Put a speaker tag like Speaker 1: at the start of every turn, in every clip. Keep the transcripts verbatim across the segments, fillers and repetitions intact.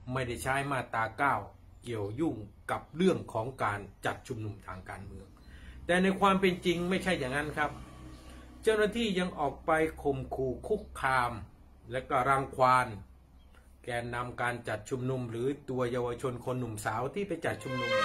Speaker 1: ไม่ได้ใช้มาตราเก้าเกี่ยวยุ่งกับเรื่องของการจัดชุมนุมทางการเมืองแต่ในความเป็นจริงไม่ใช่อย่างนั้นครับเจ้าหน้าที่ยังออกไปข่มขู่คุกคามและก็รังควานแกนนำการจัดชุมนุมหรือตัวเยาวชนคนหนุ่มสาวที่ไปจัดชุมนุม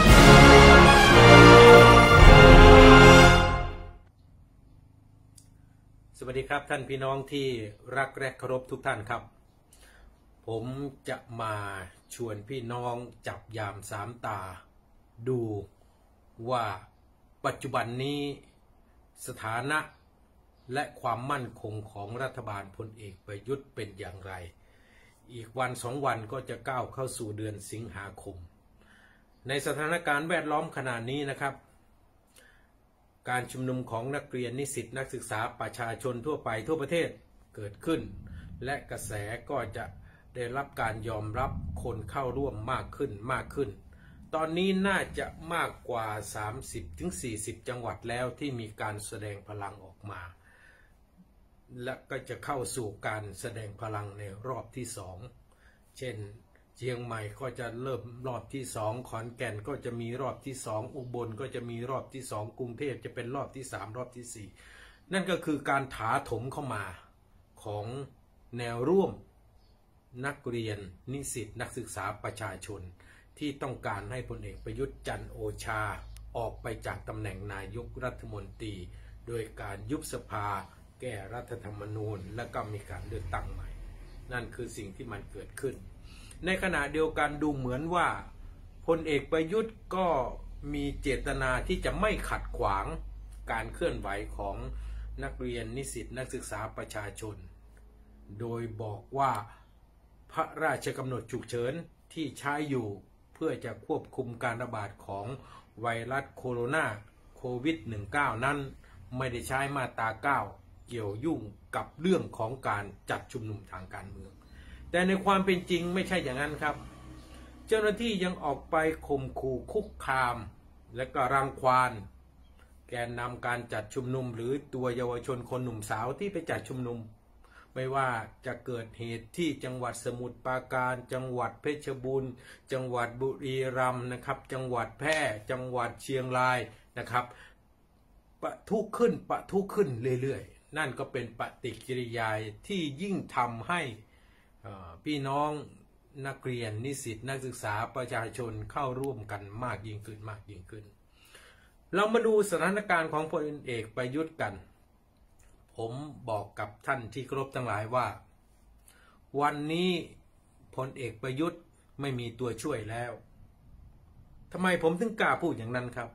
Speaker 1: สวัสดีครับท่านพี่น้องที่รักและเคารพทุกท่านครับผมจะมาชวนพี่น้องจับยามสามตาดูว่าปัจจุบันนี้สถานะและความมั่นคงของรัฐบาลพลเอกประยุทธ์เป็นอย่างไรอีกวันสองวันก็จะก้าวเข้าสู่เดือนสิงหาคมในสถานการณ์แวดล้อมขนาดนี้นะครับการชุมนุมของนักเรียนนิสิตนักศึกษาประชาชนทั่วไปทั่วประเทศเกิดขึ้นและกระแสก็จะได้รับการยอมรับคนเข้าร่วมมากขึ้นมากขึ้นตอนนี้น่าจะมากกว่า สามสิบถึงสี่สิบ จังหวัดแล้วที่มีการแสดงพลังออกมาและก็จะเข้าสู่การแสดงพลังในรอบที่สองเช่นเชียงใหม่ก็จะเริ่มรอบที่สองขอนแก่นก็จะมีรอบที่สองอุบลก็จะมีรอบที่สองกรุงเทพจะเป็นรอบที่สามรอบที่สี่นั่นก็คือการถาถมเข้ามาของแนวร่วมนักเรียนนิสิตนักศึกษาประชาชนที่ต้องการให้พลเอกประยุทธ์จันทร์โอชาออกไปจากตำแหน่งนายกรัฐมนตรีโดยการยุบสภาแก้รัฐธรรมนูญและก็มีการเลือกตั้งใหม่นั่นคือสิ่งที่มันเกิดขึ้นในขณะเดียวกันดูเหมือนว่าพลเอกประยุทธ์ก็มีเจตนาที่จะไม่ขัดขวางการเคลื่อนไหวของนักเรียนนิสิตนักศึกษาประชาชนโดยบอกว่าพระราชกำหนดฉุกเฉินที่ใช้อยู่เพื่อจะควบคุมการระบาดของไวรัสโคโรนาโควิด สิบเก้า นั้นไม่ได้ใช้มาตราเก้าเกี่ยวยุ่งกับเรื่องของการจัดชุมนุมทางการเมืองแต่ในความเป็นจริงไม่ใช่อย่างนั้นครับเจ้าหน้าที่ยังออกไปข่มขู่คุกคามและก็รังควานแกนนำการจัดชุมนุมหรือตัวเยาวชนคนหนุ่มสาวที่ไปจัดชุมนุมไม่ว่าจะเกิดเหตุที่จังหวัดสมุทรปราการจังหวัดเพชรบูรณ์จังหวัดบุรีรัมย์นะครับจังหวัดแพร่จังหวัดเชียงรายนะครับปะทุขึ้นปะทุขึ้นเรื่อยๆนั่นก็เป็นปฏิกิริยาที่ยิ่งทำให้พี่น้องนักเรียนนิสิตนักศึกษาประชาชนเข้าร่วมกันมากยิ่งขึ้นมากยิ่งขึ้นเรามาดูสถานการณ์ของพลเอกประยุทธ์กันผมบอกกับท่านที่เคารพทั้งหลายว่าวันนี้พลเอกประยุทธ์ไม่มีตัวช่วยแล้วทำไมผมถึงกล้าพูดอย่างนั้นครับ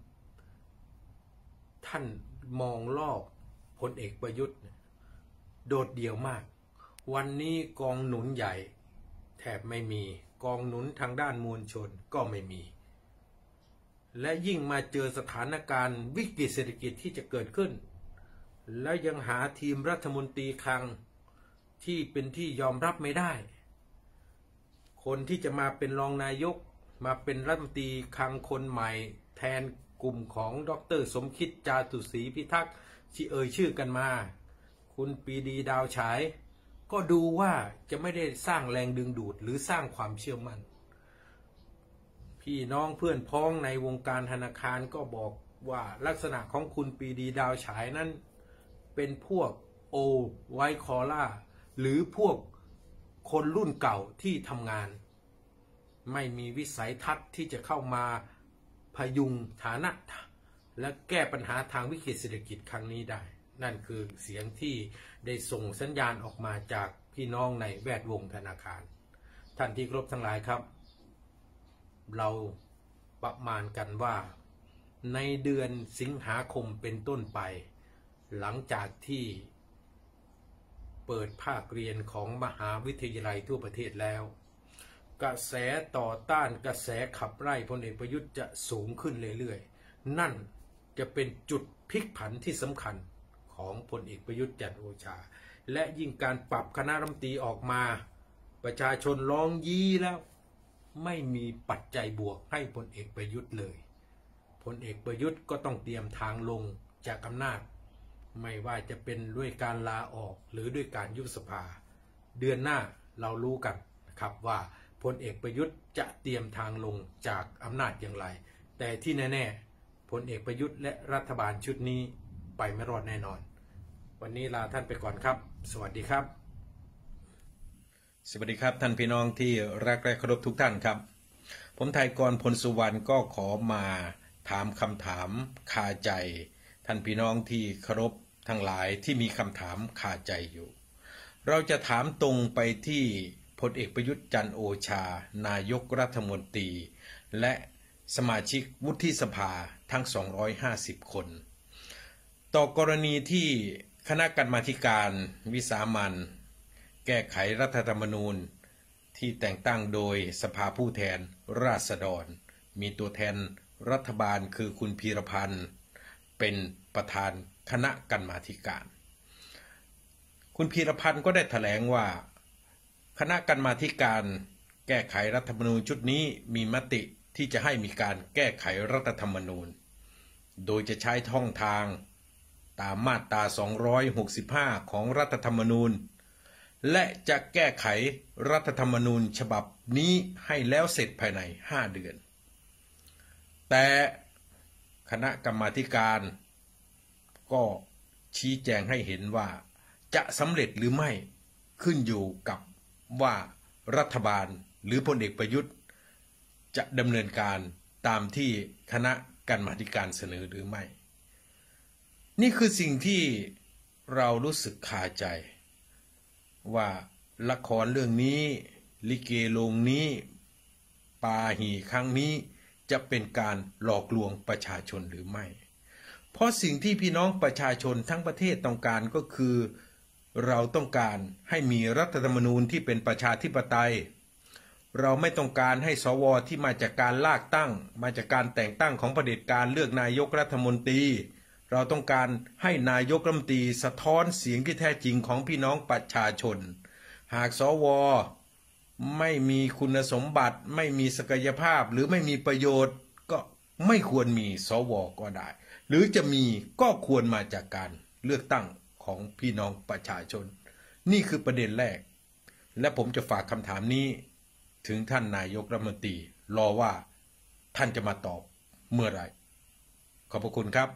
Speaker 1: ท่านมองรอบพลเอกประยุทธ์โดดเดี่ยวมากวันนี้กองหนุนใหญ่แทบไม่มีกองหนุนทางด้านมวลชนก็ไม่มีและยิ่งมาเจอสถานการณ์วิกฤตเศรษฐกิจที่จะเกิดขึ้นแล้วยังหาทีมรัฐมนตรีคลังที่เป็นที่ยอมรับไม่ได้คนที่จะมาเป็นรองนายกมาเป็นรัฐมนตรีคลังคนใหม่แทนกลุ่มของดร.สมคิดจาตุศรีพิทักษ์ที่เอ่ยชื่อกันมาคุณปรีดีดาวฉายก็ดูว่าจะไม่ได้สร้างแรงดึงดูดหรือสร้างความเชื่อมั่นพี่น้องเพื่อนพ้องในวงการธนาคารก็บอกว่าลักษณะของคุณปรีดีดาวฉายนั้นเป็นพวกโอไวคอล่าหรือพวกคนรุ่นเก่าที่ทำงานไม่มีวิสัยทัศน์ที่จะเข้ามาพยุงฐานะและแก้ปัญหาทางวิกฤตเศรษฐกิจครั้งนี้ได้นั่นคือเสียงที่ได้ส่งสัญญาณออกมาจากพี่น้องในแวดวงธนาคารท่านที่เคารพทั้งหลายครับเราประมาณกันว่าในเดือนสิงหาคมเป็นต้นไปหลังจากที่เปิดภาคเรียนของมหาวิทยาลัยทั่วประเทศแล้วกระแสต่อต้านกระแสขับไล่พลเอกประยุทธ์จะสูงขึ้นเรื่อยๆนั่นจะเป็นจุดพลิกผันที่สำคัญของพลเอกประยุทธ์จันทร์โอชาและยิ่งการปรับคณะรัฐมนตรีออกมาประชาชนร้องยี่แล้วไม่มีปัจจัยบวกให้พลเอกประยุทธ์เลยพลเอกประยุทธ์ก็ต้องเตรียมทางลงจากอำนาจไม่ว่าจะเป็นด้วยการลาออกหรือด้วยการยุบสภาเดือนหน้าเรารู้กันนะครับว่าพลเอกประยุทธ์จะเตรียมทางลงจากอำนาจอย่างไรแต่ที่แน่ๆพลเอกประยุทธ์และรัฐบาลชุดนี้ไปไม่รอดแน่นอนวันนี้ลาท่านไปก่อนครับสวัสดีครับสวัสดีครับท่านพี่น้องที่รักและเคารพทุกท่านครับผมไทยกรพลสุวรรณก็ขอมาถามคำถามคาใจท่านพี่น้องที่เคารพทั้งหลายที่มีคำถามคาใจอยู่เราจะถามตรงไปที่พลเอกประยุทธ์จันทร์โอชานายกรัฐมนตรีและสมาชิกวุฒิสภาทั้งสองร้อยห้าสิบคนต่อกรณีที่คณะกรรมาธิการวิสามัญแก้ไขรัฐธรรมนูญที่แต่งตั้งโดยสภาผู้แทนราษฎรมีตัวแทนรัฐบาลคือคุณพีรพันธ์เป็นประธานคณะกรรมาธิการคุณพีรพันธ์ก็ได้แถลงว่าคณะกรรมาธิการแก้ไขรัฐธรรมนูญชุดนี้มีมติที่จะให้มีการแก้ไขรัฐธรรมนูญโดยจะใช้ท่องทางตามมาตราสองร้อยหกสิบห้าของรัฐธรรมนูญและจะแก้ไขรัฐธรรมนูญฉบับนี้ให้แล้วเสร็จภายในห้าเดือนแต่คณะกรรมาธิการก็ชี้แจงให้เห็นว่าจะสำเร็จหรือไม่ขึ้นอยู่กับว่ารัฐบาลหรือพลเอกประยุทธ์จะดำเนินการตามที่คณะกรรมาธิการเสนอหรือไม่นี่คือสิ่งที่เรารู้สึกคาใจว่าละครเรื่องนี้ลิเกโรงนี้ปาหีครั้งนี้จะเป็นการหลอกลวงประชาชนหรือไม่เพราะสิ่งที่พี่น้องประชาชนทั้งประเทศต้องการก็คือเราต้องการให้มีรัฐธรรมนูญที่เป็นประชาธิปไตยเราไม่ต้องการให้สวที่มาจากการลากตั้งมาจากการแต่งตั้งของเผด็จการเลือกนายกรัฐมนตรีเราต้องการให้นายกรัฐมนตรีสะท้อนเสียงที่แท้จริงของพี่น้องประชาชนหากสวไม่มีคุณสมบัติไม่มีศักยภาพหรือไม่มีประโยชน์ก็ไม่ควรมีสวก็ได้หรือจะมีก็ควรมาจากการเลือกตั้งของพี่น้องประชาชนนี่คือประเด็นแรกและผมจะฝากคำถามนี้ถึงท่านนายกรัฐมนตรีรอว่าท่านจะมาตอบเมื่อไหร่ขอบพระคุณครับ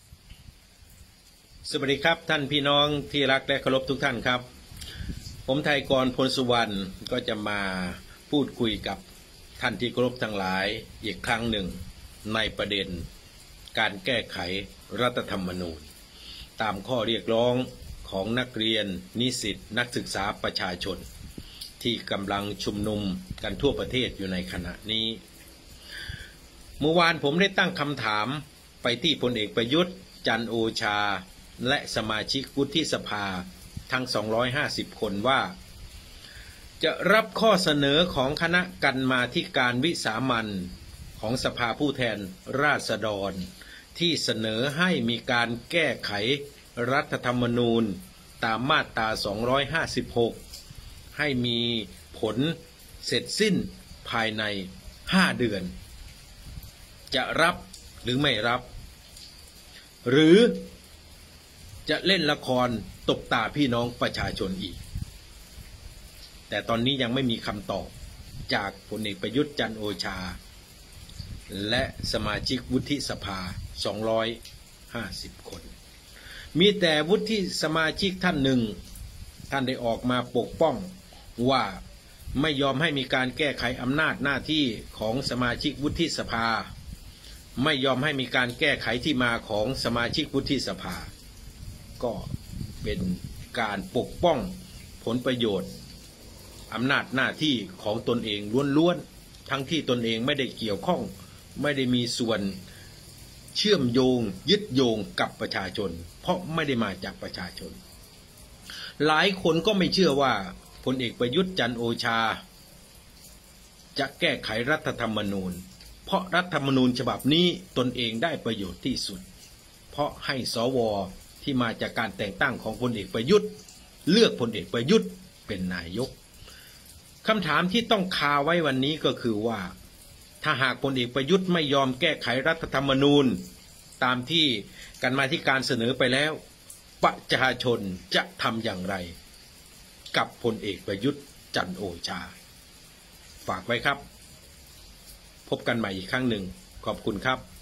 Speaker 1: สวัสดีครับท่านพี่น้องที่รักและเคารพทุกท่านครับผมไทยกรพลสุวรรณก็จะมาพูดคุยกับท่านที่เคารพทั้งหลายอีกครั้งหนึ่งในประเด็นการแก้ไขรัฐธรรมนูญตามข้อเรียกร้องของนักเรียนนิสิตนักศึกษาประชาชนที่กำลังชุมนุมกันทั่วประเทศอยู่ในขณะนี้เมื่อวานผมได้ตั้งคำถามไปที่พลเอกประยุทธ์จันทร์โอชาและสมาชิกวุฒิสภาทั้งสองร้อยห้าสิบคนว่าจะรับข้อเสนอของคณะกรรมาธิการวิสามัญของสภาผู้แทนราษฎรที่เสนอให้มีการแก้ไขรัฐธรรมนูญตามมาตราสองร้อยห้าสิบหกให้มีผลเสร็จสิ้นภายในห้าเดือนจะรับหรือไม่รับหรือจะเล่นละครตบตาพี่น้องประชาชนอีกแต่ตอนนี้ยังไม่มีคำตอบจากพลเอกประยุทธ์จันทร์โอชาและสมาชิกวุฒิสภาสองร้อยห้าสิบคนมีแต่วุฒิสมาชิกท่านหนึ่งท่านได้ออกมาปกป้องว่าไม่ยอมให้มีการแก้ไขอำนาจหน้าที่ของสมาชิกวุฒิสภาไม่ยอมให้มีการแก้ไขที่มาของสมาชิกวุฒิสภาก็เป็นการปกป้องผลประโยชน์อำนาจหน้าที่ของตนเองล้วนๆทั้งที่ตนเองไม่ได้เกี่ยวข้องไม่ได้มีส่วนเชื่อมโยงยึดโยงกับประชาชนเพราะไม่ได้มาจากประชาชนหลายคนก็ไม่เชื่อว่าพลเอกประยุทธ์จันทร์โอชาจะแก้ไขรัฐธรรมนูญเพราะรัฐธรรมนูญฉบับนี้ตนเองได้ประโยชน์ที่สุดเพราะให้สวที่มาจากการแต่งตั้งของพลเอกประยุทธ์เลือกพลเอกประยุทธ์เป็นนายกคำถามที่ต้องคาไว้วันนี้ก็คือว่าถ้าหากพลเอกประยุทธ์ไม่ยอมแก้ไขรัฐธรรมนูญตามที่กรรมาธิการเสนอไปแล้วประชาชนจะทำอย่างไรกับพลเอกประยุทธ์จันทร์โอชาฝากไว้ครับ พบกันใหม่อีกครั้งหนึ่งขอบคุณครับ